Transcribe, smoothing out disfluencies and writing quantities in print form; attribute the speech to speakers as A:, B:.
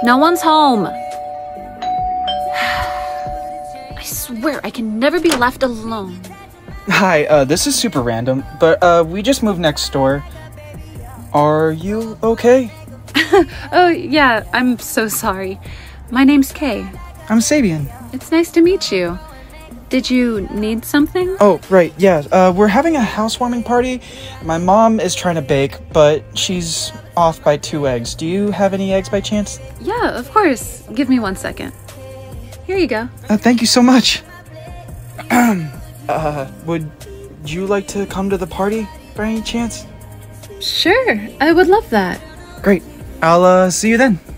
A: No one's home. I swear I can never be left alone.
B: Hi, this is super random, but we just moved next door. Are you okay?
A: Oh, yeah, I'm so sorry. My name's Kay.
B: I'm Sabian.
A: It's nice to meet you. Did you need something?
B: Oh, right, yeah. We're having a housewarming party. My mom is trying to bake, but she's off by 2 eggs. Do you have any eggs by chance?
A: Yeah, of course. Give me 1 second. Here you go.
B: Thank you so much. Would you like to come to the party by any chance?
A: Sure, I would love that.
B: Great. I'll see you then.